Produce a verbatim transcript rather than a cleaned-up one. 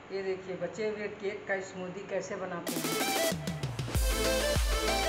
ये देखिए बचे हुए केक का स्मूदी कैसे बनाते हैं।